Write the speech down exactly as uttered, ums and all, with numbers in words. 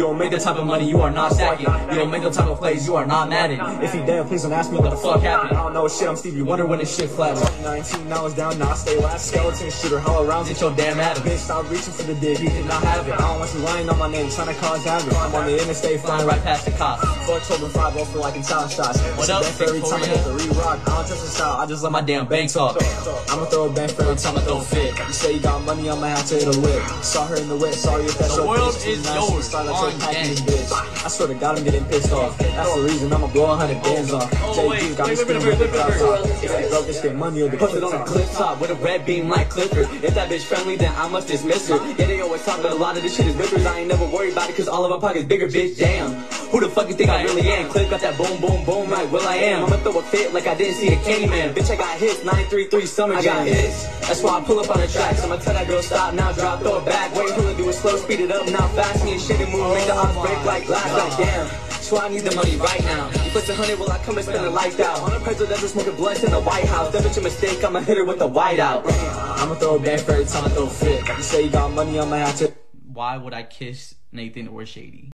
don't make the type of money, you are not stacking. You don't make the type of plays, you are not Madden. If you dead, please don't ask me what the fuck happened. I don't know shit, I'm Stevie Wonder when this shit flat. twenty nineteen, now it's down, now I stay last. Skeleton shooter, hollow rounds, it's your damn Adam. Bitch, stop reaching for the dick, you did not have it. I don't want you lying on my name, trying to cause havoc. I'm on the interstate, flying right past the cops. Fuck twelve and five, off for like in talent shots. What up, every time I hit the re-rock, I don't touch the style, I just let my damn bank talk. I'ma throw a bank for every time I throw fit. You say you got money, I'ma have to hit a whip. Saw her in the whip, sorry if that's the your world bitch. is yours, on gang. Bitch. I swear to God, I'm getting pissed off. That's the reason I'ma blow a hundred bands off. Oh, wait, wait, wait, wait, wait, wait, wait. If I broke this get money or the put it on a cliff top with a red beam like Clifford. If that bitch friendly, then I must dismiss her. Yeah, they always talk, but a lot of this shit is whippers. I ain't never worried about it, cause all of my pockets bigger, bitch, damn. Who the fuck you think I really am? Cliff got that boom, boom, boom, right, well I am. I'ma throw a fit like I didn't see a Candyman. Bitch, I got hits, nine three three summer jam. I got hits, that's why I pull up on the tracks. I'ma tell that girl stop, now drop, throw it back. Wait till it do it slow, speed it up, now fast. Me and Shady Moon make the odds break like glass, like damn. So I need the money right now. You put a hundred, will I come and spend the lights out? On a presidential smoking blunts in the White House. That bitch a mistake, I'ma hit her with the white out. I'ma throw a bang for every time I throw a fit. You say you got money, I'ma have to. Why would I kiss Nathan or Shady?